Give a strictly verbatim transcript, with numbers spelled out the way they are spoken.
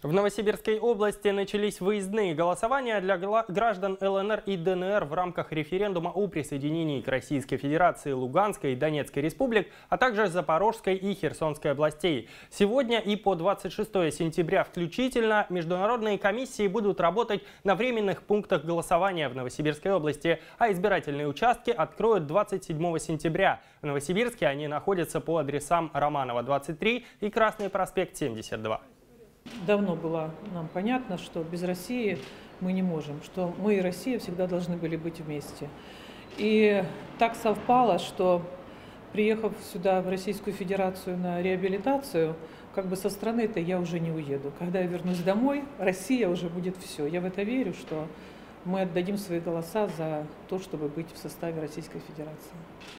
В Новосибирской области начались выездные голосования для граждан ЛНР и ДНР в рамках референдума о присоединении к Российской Федерации Луганской и Донецкой республик, а также Запорожской и Херсонской областей. Сегодня и по двадцать шестое сентября включительно международные комиссии будут работать на временных пунктах голосования в Новосибирской области, а избирательные участки откроют двадцать седьмого сентября. В Новосибирске они находятся по адресам Романова, двадцать три и Красный проспект, семьдесят два. Давно было нам понятно, что без России мы не можем, что мы и Россия всегда должны были быть вместе. И так совпало, что, приехав сюда, в Российскую Федерацию, на реабилитацию, как бы со страны-то я уже не уеду. Когда я вернусь домой, Россия уже будет все. Я в это верю, что мы отдадим свои голоса за то, чтобы быть в составе Российской Федерации.